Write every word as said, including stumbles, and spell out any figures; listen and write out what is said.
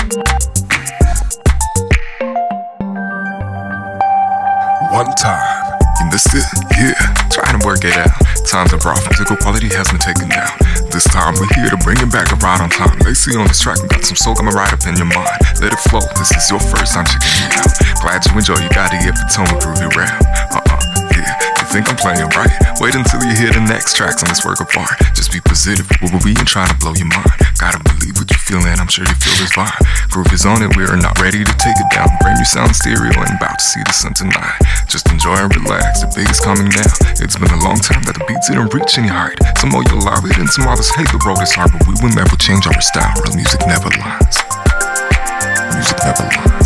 One time in the city, yeah, trying to work it out. Times are rough, physical quality has been taken down. This time we're here to bring it back right on time. They see on this track and got some soul coming right up in your mind. Let it flow, this is your first time checking me out. Glad you enjoy, you gotta get the tone and prove you round. Uh-uh, yeah, you think I'm playing right? Wait until you hear the next tracks on this work of art. Just be positive, we will be and trying to blow your mind. Gotta believe what you feel and I'm sure you feel this vibe. Groove is on it, we're not ready to take it down. Brand new sound stereo and about to see the sun tonight. Just enjoy and relax, the big is coming down. It's been a long time that the beats didn't reach any height. Some more you'll love it and some others hate the road is hard. But we will never change our style, real music never lies. Music never lies.